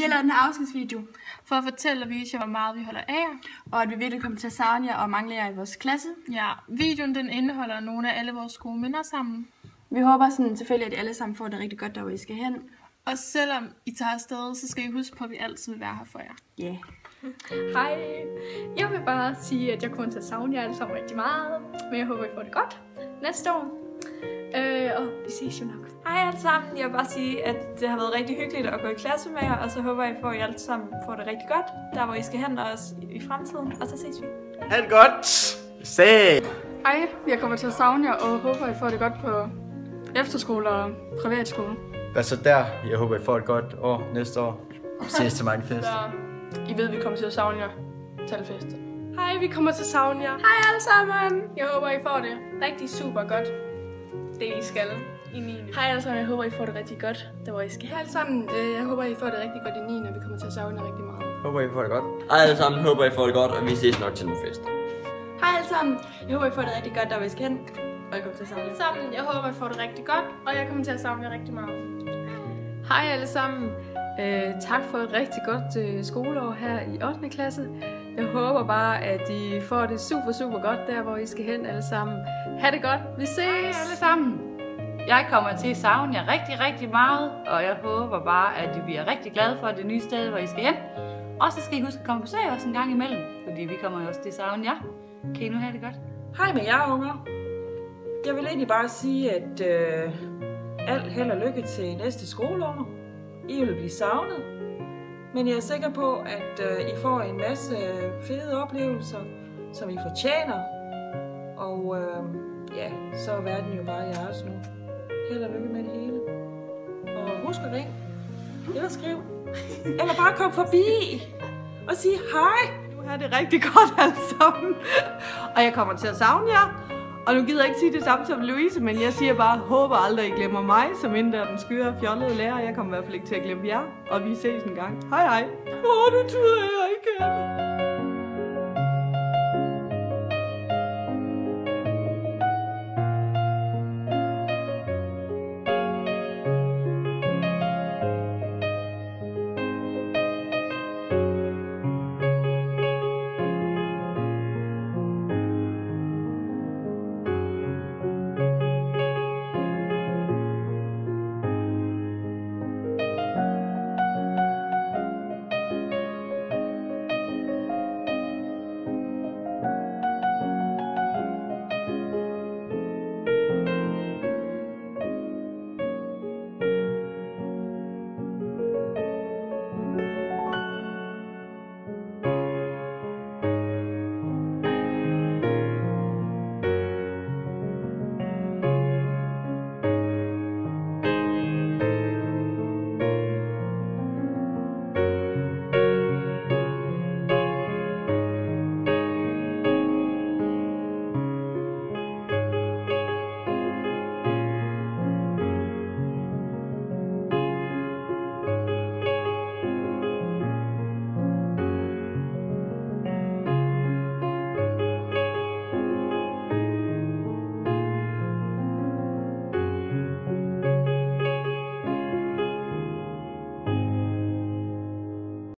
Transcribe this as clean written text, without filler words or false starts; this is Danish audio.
lavet den her afskedsvideo for at fortælle og vise jer, hvor meget vi holder af jer. og at vi virkelig kommer til at savne jer og mangle jer i vores klasse. Ja, videoen den indeholder nogle af alle vores gode minder sammen. Vi håber sådan selvfølgelig, at I alle sammen får det rigtig godt, der hvor I skal hen. Og selvom I tager afsted, så skal I huske på, at vi altid vil være her for jer. Ja. Yeah. Hej. Jeg vil bare sige, at jeg kommer til at savne jer alle sammen rigtig meget. Men jeg håber, I får det godt næste år. Og vi ses jo nok. Hej alle sammen. Jeg vil bare sige, at det har været rigtig hyggeligt at gå i klasse med jer. Og så håber jeg, at I alle sammen får det rigtig godt, der hvor I skal hen også i fremtiden. Og så ses vi. Ha' det godt. Se. Hej, jeg kommer til at savne jer og håber, I får det godt på efterskole og privatskole. Hvad så der? Jeg håber, I får et godt år næste år. Vi ses til mange fester. I ved, vi kommer til at savne jer. Talfester. Hej, vi kommer til at savne jer. Hej alle sammen. Jeg håber, I får det rigtig super godt. Det I skal i 9. Hej alle sammen, jeg håber, I får det rigtig godt, der hvor I skal. Hej alle sammen, jeg håber, I får det rigtig godt i 9. og vi kommer til at savne jer rigtig meget. Håber, I får det godt. Hej alle sammen, håber I får det godt, og vi ses nok til nogle fester. Hej alle sammen. Jeg håber, I får det rigtig godt, der hvor I skal hen. Og jeg kommer til at savne jer. Sammen, jeg håber, I får det rigtig godt, og jeg kommer til at savne jer rigtig meget. Hej alle sammen. Tak for et rigtig godt skoleår her i 8. klasse. Jeg håber bare, at I får det super godt der, hvor I skal hen alle sammen. Ha' det godt. Vi ses. Hej alle sammen. Jeg kommer til at savne jer rigtig meget, og jeg håber bare, at I bliver rigtig glade for det nye sted, hvor I skal hen. Og så skal I huske at komme på besøg os en gang imellem, fordi vi kommer jo også til at savne jer. Kan I nu have det godt? Hej med jer, unger. Jeg vil egentlig bare sige, at alt held og lykke til næste skoleår. I vil blive savnet. Men jeg er sikker på, at I får en masse fede oplevelser, som I fortjener. Og ja, så er verden jo bare jeres nu. Held og lykke med det hele. Og husk at ringe. Eller skriv. Eller bare kom forbi. Og sige hej. Nu har det rigtig godt alle sammen. Og jeg kommer til at savne jer. Og nu gider jeg ikke sige det samme som Louise, men jeg siger bare, håber aldrig I glemmer mig, som inden der den skøre fjollede lærer. Jeg kommer i hvert fald ikke til at glemme jer. Og vi ses en gang. Hej hej. Det tuder jeg ikke.